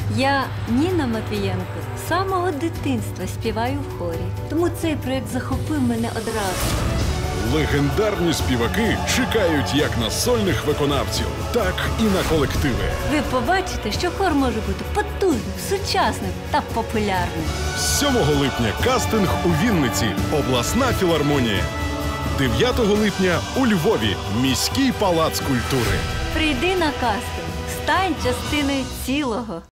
Я, Ніна Матвієнко, з самого дитинства співаю в хорі. Тому цей проєкт захопив мене одразу. Легендарні співаки чекають як на сольних виконавців, так і на колективи. Ви побачите, що хор може бути потужним, сучасним та популярним. 7 липня кастинг у Вінниці, обласна філармонія. 9 липня у Львові, міський палац культури. Прийди на кастинг, стань частиною цілого.